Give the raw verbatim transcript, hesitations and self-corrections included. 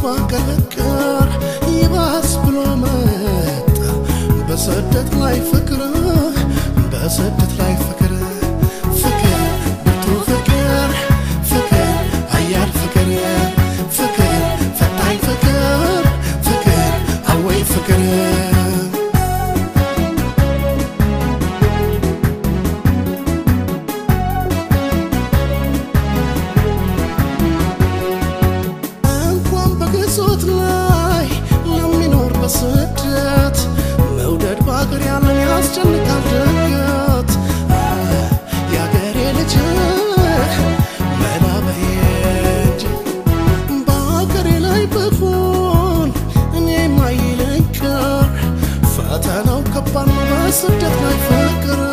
ተስፋ ከለከር ይባስ ብሎ መጣ በሰደት ላይ ፍቅር በሰደት ላይ ፍቅር ፍቅር ብርቱ ፍቅር ፍቅር አያል ፍቅር ፍቅር ፈታኝ ፍቅር ፍቅር አወይ ፍቅር ስደት መውደድ ባገር ያለን ያስጨንቃል ድንገት ያገሬ ልጅ መላበይ እንጂ ባገሬ ላይ ብሆን እኔ ማይለኝ ቀር ፈተናው ከባድ ነው በስደት ላይ ፍቅር